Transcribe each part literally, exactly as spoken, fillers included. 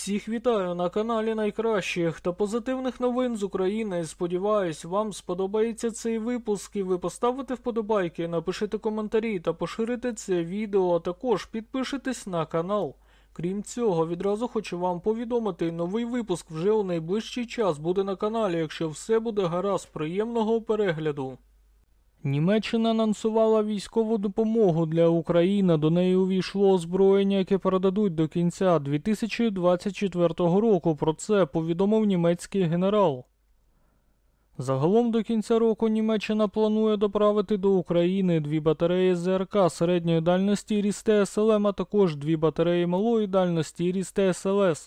Всіх вітаю на каналі найкращих та позитивних новин з України. Сподіваюсь, вам сподобається цей випуск і ви поставите вподобайки, напишите коментарі та поширите це відео, а також підпишитесь на канал. Крім цього, відразу хочу вам повідомити, новий випуск вже у найближчий час буде на каналі, якщо все буде гаразд. Приємного перегляду. Німеччина анонсувала військову допомогу для України. До неї увійшло озброєння, яке передадуть до кінця дві тисячі двадцять четвертого року. Про це повідомив німецький генерал. Загалом до кінця року Німеччина планує доправити до України дві батареї ЗРК середньої дальності Рісте СЛМ, а також дві батареї малої дальності Рісте СЛС.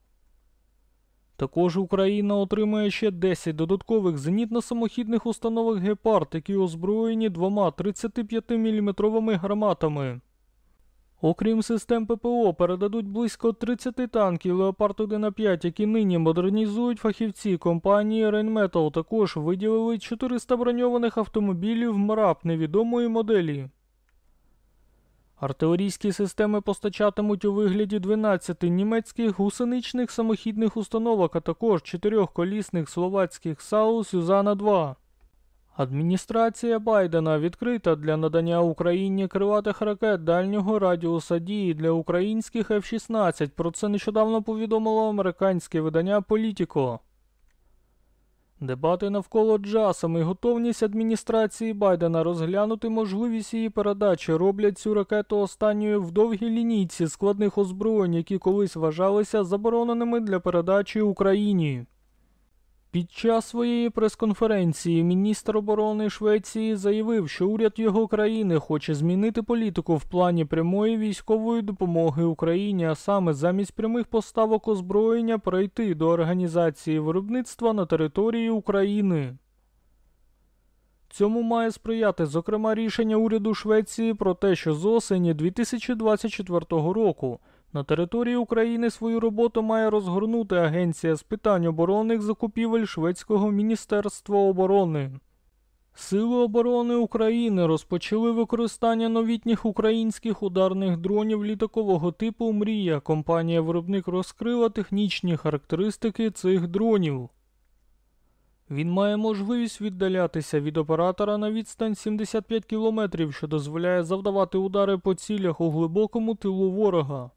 Також Україна отримає ще десять додаткових зенітно-самохідних установок «Гепард», які озброєні двома тридцятип'ятиміліметровими гарматами. Окрім систем ППО, передадуть близько тридцять танків «Леопард один а п'ять», які нині модернізують фахівці компанії Rheinmetall. Також виділили чотириста броньованих автомобілів МРАП невідомої моделі. Артилерійські системи постачатимуть у вигляді дванадцяти німецьких гусеничних самохідних установок, а також чотирьохколісних словацьких САУ «Сюзанна два». Адміністрація Байдена відкрита для надання Україні крилатих ракет дальнього радіуса дії для українських еф шістнадцять. Про це нещодавно повідомило американське видання «Політіко». Дебати навколо джасам і готовність адміністрації Байдена розглянути можливість її передачі роблять цю ракету останньою в довгій лінійці складних озброєнь, які колись вважалися забороненими для передачі Україні. Під час своєї прес-конференції міністр оборони Швеції заявив, що уряд його країни хоче змінити політику в плані прямої військової допомоги Україні, а саме замість прямих поставок озброєння перейти до організації виробництва на території України. Цьому має сприяти, зокрема, рішення уряду Швеції про те, що з осені дві тисячі двадцять четвертого року на території України свою роботу має розгорнути Агенція з питань оборонних закупівель Шведського Міністерства оборони. Сили оборони України розпочали використання новітніх українських ударних дронів літакового типу «Мрія». Компанія-виробник розкрила технічні характеристики цих дронів. Він має можливість віддалятися від оператора на відстань сімдесят п'ять кілометрів, що дозволяє завдавати удари по цілях у глибокому тилу ворога.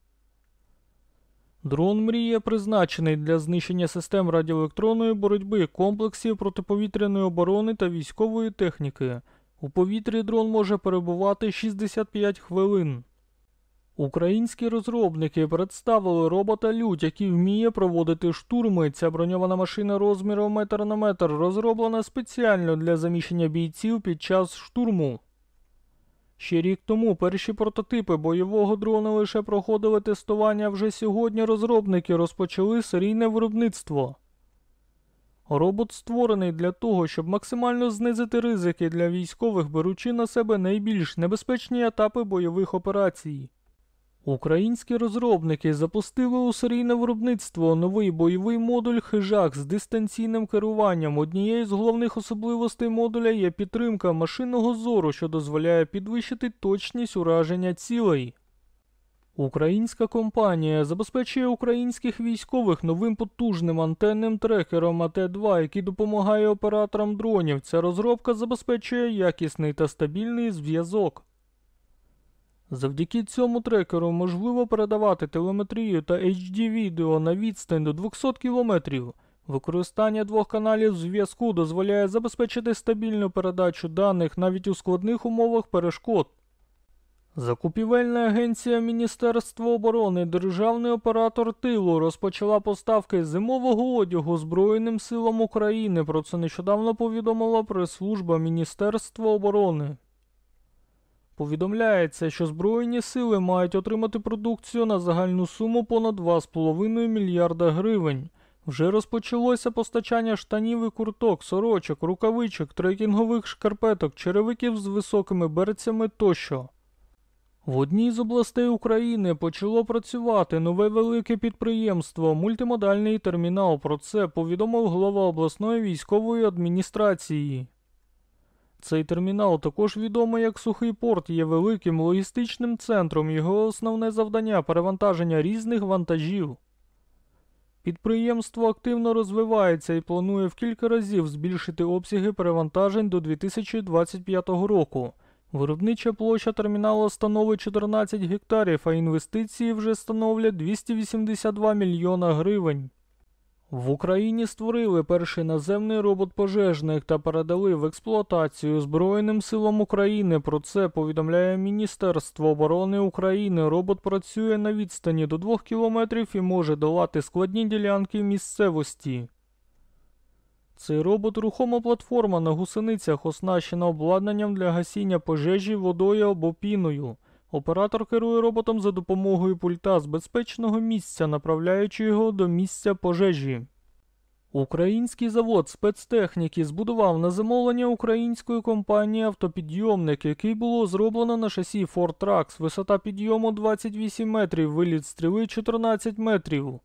Дрон «Мрія» призначений для знищення систем радіоелектронної боротьби, комплексів протиповітряної оборони та військової техніки. У повітрі дрон може перебувати шістдесят п'ять хвилин. Українські розробники представили робота «Лють», який вміє проводити штурми. Ця броньована машина розміром метр на метр розроблена спеціально для заміщення бійців під час штурму. Ще рік тому перші прототипи бойового дрона лише проходили тестування, а вже сьогодні розробники розпочали серійне виробництво. Робот створений для того, щоб максимально знизити ризики для військових, беручи на себе найбільш небезпечні етапи бойових операцій. Українські розробники запустили у серійне виробництво новий бойовий модуль «Хижак» з дистанційним керуванням. Однією з головних особливостей модуля є підтримка машинного зору, що дозволяє підвищити точність ураження цілей. Українська компанія забезпечує українських військових новим потужним антенним трекером а те два, який допомагає операторам дронів. Ця розробка забезпечує якісний та стабільний зв'язок. Завдяки цьому трекеру можливо передавати телеметрію та ейч ді-відео на відстань до двохсот кілометрів. Використання двох каналів зв'язку дозволяє забезпечити стабільну передачу даних навіть у складних умовах перешкод. Закупівельна агенція Міністерства оборони «Державний оператор тилу» розпочала поставки зимового одягу Збройним силам України. Про це нещодавно повідомила прес-служба Міністерства оборони. Повідомляється, що Збройні сили мають отримати продукцію на загальну суму понад два з половиною мільярда гривень. Вже розпочалося постачання штанів і курток, сорочок, рукавичок, трекінгових шкарпеток, черевиків з високими берцями тощо. В одній з областей України почало працювати нове велике підприємство «Мультимодальний термінал». Про це повідомив голова обласної військової адміністрації. Цей термінал, також відомий як Сухий порт, є великим логістичним центром. Його основне завдання – перевантаження різних вантажів. Підприємство активно розвивається і планує в кілька разів збільшити обсяги перевантажень до дві тисячі двадцять п'ятого року. Виробнича площа терміналу становить чотирнадцять гектарів, а інвестиції вже становлять двісті вісімдесят два мільйона гривень. В Україні створили перший наземний робот-пожежник та передали в експлуатацію Збройним силам України. Про це повідомляє Міністерство оборони України. Робот працює на відстані до двох кілометрів і може долати складні ділянки місцевості. Цей робот – рухома платформа на гусеницях, оснащена обладнанням для гасіння пожежі водою або піною. Оператор керує роботом за допомогою пульта з безпечного місця, направляючи його до місця пожежі. Український завод спецтехніки збудував на замовлення української компанії автопідйомник, який було зроблено на шасі Ford Trucks. Висота підйому двадцять вісім метрів, виліт стріли чотирнадцять метрів.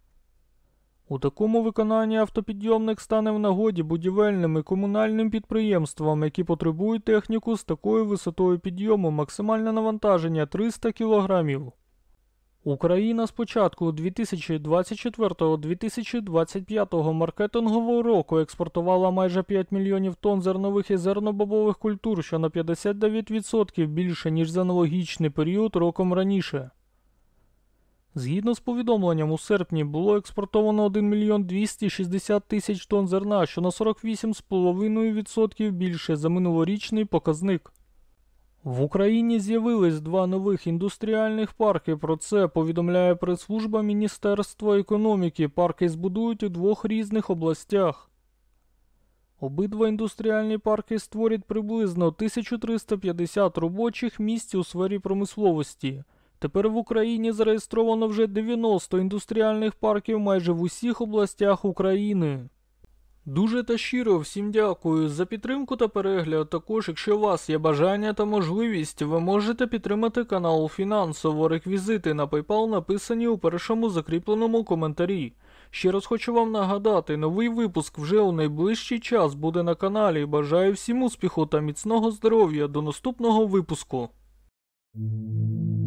У такому виконанні автопідйомник стане в нагоді будівельним і комунальним підприємствам, які потребують техніку з такою висотою підйому. Максимальне навантаження триста кілограмів. Україна з початку дві тисячі двадцять четвертого - дві тисячі двадцять п'ятого маркетингового року експортувала майже п'ять мільйонів тонн зернових і зернобобових культур, що на п'ятдесят дев'ять відсотків більше, ніж за аналогічний період роком раніше. Згідно з повідомленням, у серпні було експортовано один мільйон двісті шістдесят тисяч тонн зерна, що на сорок вісім цілих п'ять десятих відсотка більше за минулорічний показник. В Україні з'явились два нових індустріальних парки. Про це повідомляє прес-служба Міністерства економіки. Парки збудують у двох різних областях. Обидва індустріальні парки створять приблизно тисячу триста п'ятдесят робочих місць у сфері промисловості. Тепер в Україні зареєстровано вже дев'яносто індустріальних парків майже в усіх областях України. Дуже та щиро всім дякую за підтримку та перегляд. Також, якщо у вас є бажання та можливість, ви можете підтримати канал фінансово. Реквізити на PayPal написані у першому закріпленому коментарі. Ще раз хочу вам нагадати, новий випуск вже у найближчий час буде на каналі. Бажаю всім успіху та міцного здоров'я. До наступного випуску.